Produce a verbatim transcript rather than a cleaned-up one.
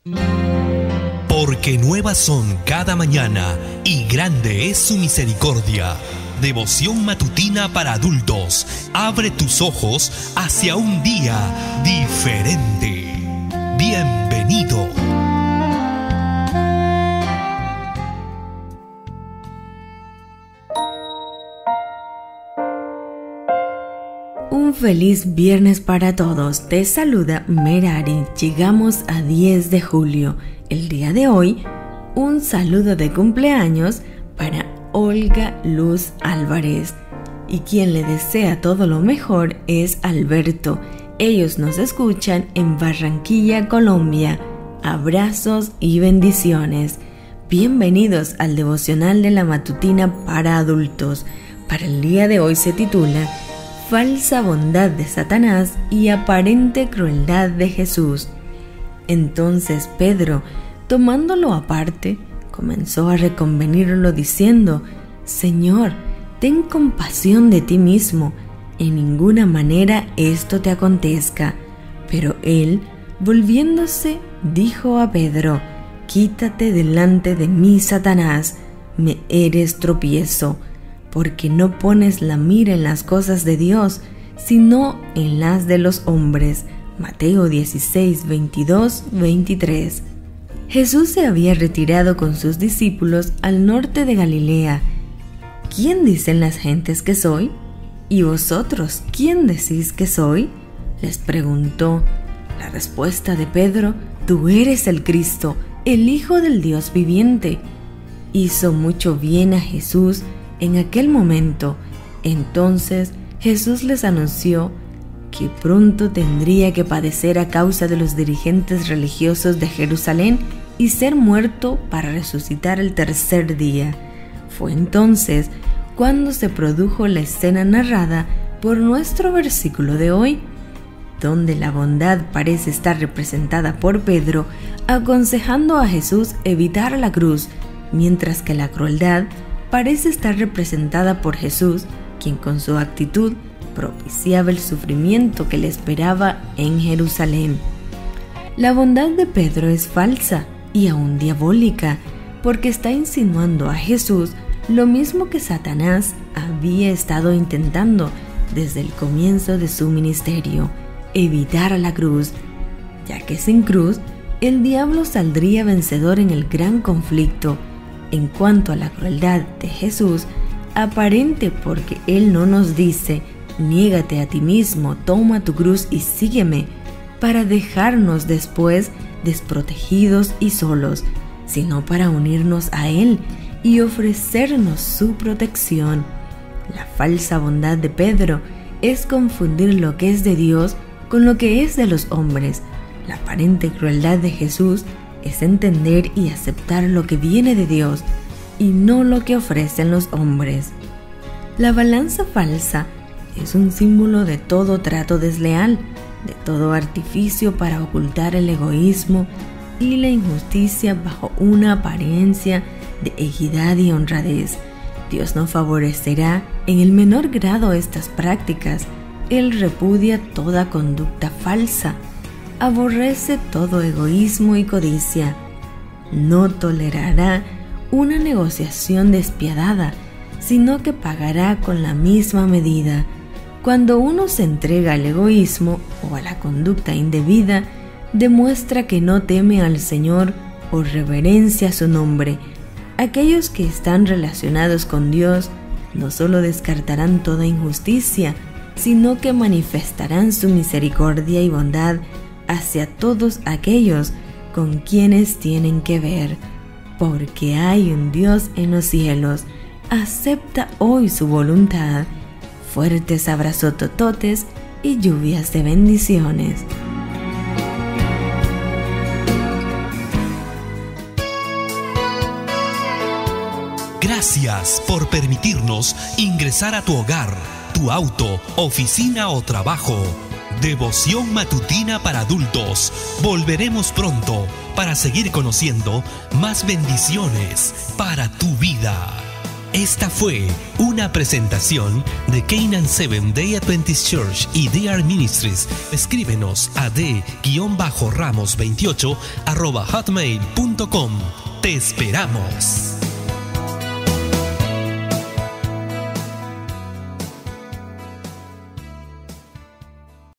Porque nuevas son cada mañana y grande es su misericordia. Devoción matutina para adultos. Abre tus ojos hacia un día diferente. Bienvenido. Un feliz viernes para todos. Te saluda Merari. Llegamos a diez de julio. El día de hoy, un saludo de cumpleaños para Olga Luz Álvarez. Y quien le desea todo lo mejor es Alberto. Ellos nos escuchan en Barranquilla, Colombia. Abrazos y bendiciones. Bienvenidos al devocional de la matutina para adultos. Para el día de hoy se titula Falsa bondad de Satanás y aparente crueldad de Jesús. Entonces Pedro, tomándolo aparte, comenzó a reconvenirlo diciendo: Señor, ten compasión de ti mismo, en ninguna manera esto te acontezca. Pero él, volviéndose, dijo a Pedro: Quítate delante de mí, Satanás, me eres tropiezo, porque no pones la mira en las cosas de Dios, sino en las de los hombres. Mateo dieciséis, veintidós, veintitrés. Jesús se había retirado con sus discípulos al norte de Galilea. ¿Quién dicen las gentes que soy? ¿Y vosotros quién decís que soy?, les preguntó. La respuesta de Pedro: Tú eres el Cristo, el Hijo del Dios viviente. Hizo mucho bien a Jesús en aquel momento. Entonces Jesús les anunció que pronto tendría que padecer a causa de los dirigentes religiosos de Jerusalén y ser muerto para resucitar el tercer día. Fue entonces cuando se produjo la escena narrada por nuestro versículo de hoy, donde la bondad parece estar representada por Pedro, aconsejando a Jesús evitar la cruz, mientras que la crueldad parece estar representada por Jesús, quien con su actitud propiciaba el sufrimiento que le esperaba en Jerusalén. La bondad de Pedro es falsa y aún diabólica, porque está insinuando a Jesús lo mismo que Satanás había estado intentando desde el comienzo de su ministerio: evitar la cruz, ya que sin cruz el diablo saldría vencedor en el gran conflicto. En cuanto a la crueldad de Jesús, aparente, porque Él no nos dice: niégate a ti mismo, toma tu cruz y sígueme, para dejarnos después desprotegidos y solos, sino para unirnos a Él y ofrecernos su protección. La falsa bondad de Pedro es confundir lo que es de Dios con lo que es de los hombres. La aparente crueldad de Jesús es entender y aceptar lo que viene de Dios y no lo que ofrecen los hombres. La balanza falsa es un símbolo de todo trato desleal, de todo artificio para ocultar el egoísmo y la injusticia bajo una apariencia de equidad y honradez. Dios no favorecerá en el menor grado estas prácticas. Él repudia toda conducta falsa, aborrece todo egoísmo y codicia. No tolerará una negociación despiadada, sino que pagará con la misma medida. Cuando uno se entrega al egoísmo o a la conducta indebida, demuestra que no teme al Señor o reverencia su nombre. Aquellos que están relacionados con Dios no solo descartarán toda injusticia, sino que manifestarán su misericordia y bondad hacia todos aquellos con quienes tienen que ver. Porque hay un Dios en los cielos. Acepta hoy su voluntad. Fuertes abrazotototes y lluvias de bendiciones. Gracias por permitirnos ingresar a tu hogar, tu auto, oficina o trabajo. Devoción matutina para adultos. Volveremos pronto para seguir conociendo más bendiciones para tu vida. Esta fue una presentación de Canaan Seventh Day Adventist Church y D R Ministries. Escríbenos a d ramos veintiocho arroba hotmail punto com. Te esperamos.